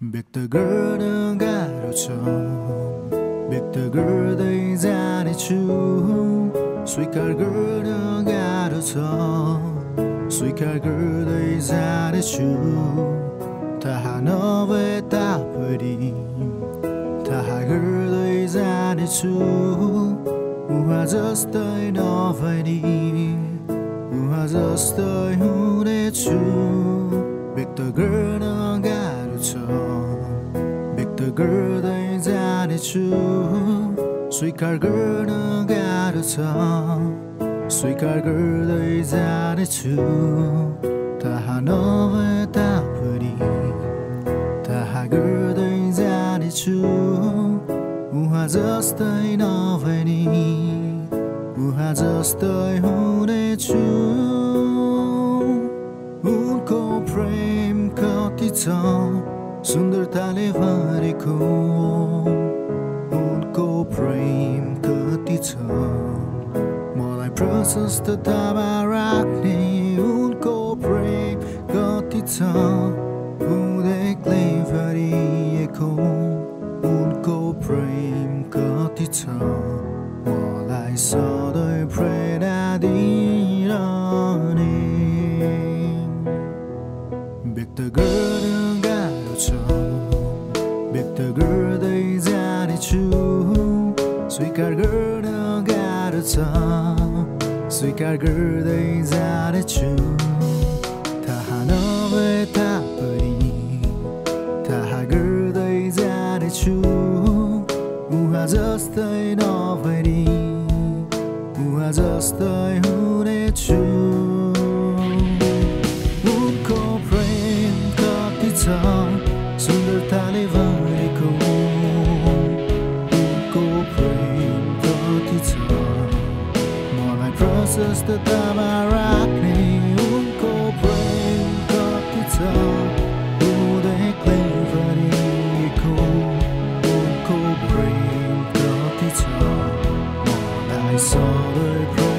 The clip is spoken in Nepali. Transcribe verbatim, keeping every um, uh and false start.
벽덕을 가로쳐 벽덕을 자리 주 수익할걸 가로쳐 수익할걸 자리 주다 하나에 따버리 다 하걸 자리 주 우하졌어이 너버리 우하졌어이 후레 주 벽덕을 가로쳐 벽덕을 자리 주 수익할걸 가로쳐 수익할걸 자리 주다 하나에 따버리 다 하걸 자리 주 우하졌어이 너버리 우하졌어이 후레 주 उनको प्रेम कति छ सुन्दरताले भरेको उनको प्रेम कति छ मलाई प्रशस्ततामा राख्ने उनको प्रेम कति छ उदेकले भरिएको उनको प्रेम कति छ मलाई सधैँ प्रेरणा दिइरहने 벽덕을 가로쳐 벽덕을 자리 주 수익할걸 가로쳐 수익할걸 자리 주다 하나에 따버리 다 하걸 자리 주 우하졌어이 너버리 우하졌어이 후레 주 सुन्दरताले भरेको उनको प्रेम कति छ मलाई प्रशस्ततामा राख्ने उनको प्रेम कति छ उदेकले भरिएको उनको प्रेम कति छ मलाई सधैँ